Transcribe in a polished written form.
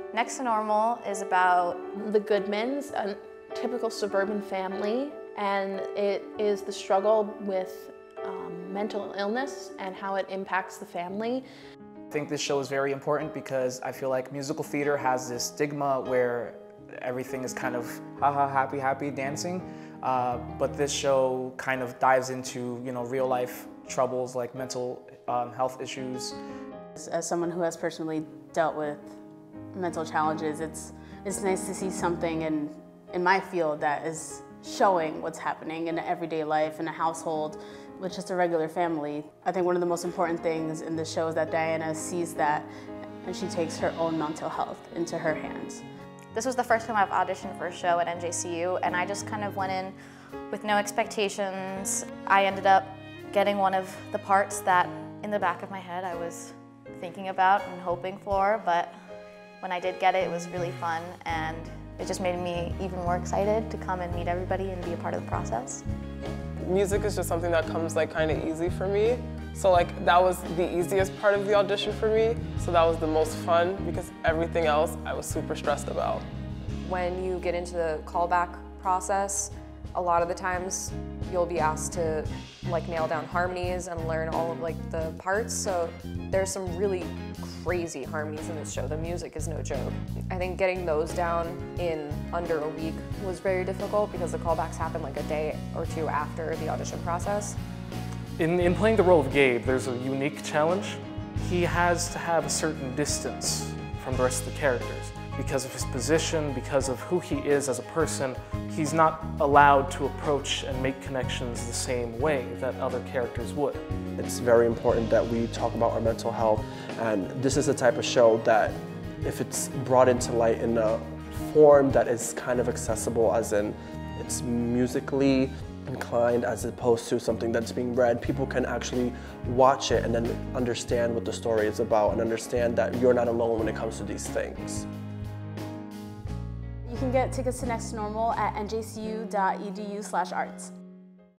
Next to Normal is about the Goodmans, a typical suburban family, and it is the struggle with mental illness and how it impacts the family. I think this show is very important because I feel like musical theater has this stigma where everything is kind of haha, happy, happy dancing, but this show kind of dives into, real life troubles like mental health issues. As someone who has personally dealt with mental challenges, it's nice to see something in my field that is showing what's happening in everyday life in a household with just a regular family. I think one of the most important things in the show is that Diana sees that and she takes her own mental health into her hands. This was the first time I've auditioned for a show at NJCU, and I just kind of went in with no expectations. I ended up getting one of the parts that in the back of my head I was thinking about and hoping for, but when I did get it, it was really fun, and it just made me even more excited to come and meet everybody and be a part of the process. Music is just something that comes kind of easy for me. So that was the easiest part of the audition for me. So that was the most fun because everything else I was super stressed about. When you get into the callback process, a lot of the times you'll be asked to nail down harmonies and learn all of the parts. So there's some really crazy harmonies in this show. The music is no joke. I think getting those down in under a week was very difficult because the callbacks happen a day or two after the audition process. In playing the role of Gabe, there's a unique challenge. He has to have a certain distance from the rest of the characters. Because of his position, because of who he is as a person, he's not allowed to approach and make connections the same way that other characters would. It's very important that we talk about our mental health, and this is the type of show that if it's brought into light in a form that is kind of accessible, as in it's musically inclined as opposed to something that's being read, people can actually watch it and then understand what the story is about and understand that you're not alone when it comes to these things. You can get tickets to Next to Normal at njcu.edu/arts.